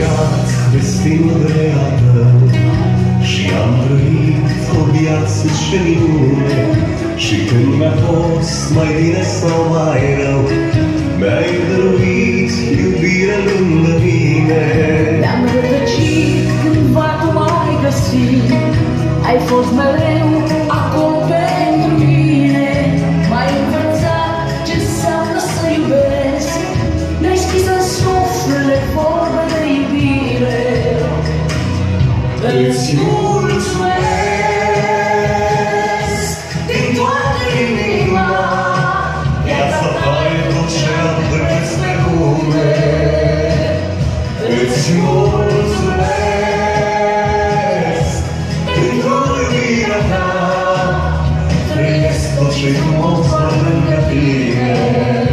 încheiat destinul real tău și am trăit o viață ce minune. Și când mi-a fost mai bine sau mai rău, mi-ai dăruit iubire lângă mine. Ne-am rătăcit cândva tu m-ai găsit, ai fost mereu acolo pentru mine. M-ai învățat ce înseamnă să iubesc, mi-ai scris în suflet vorbe de iubire. Îți mulțumesc din toată inima, viața ta e tot ce am văzut pe lume. Îți mulțumesc pentru iubirea ta, trăiesc tot ce frumos lângă tine.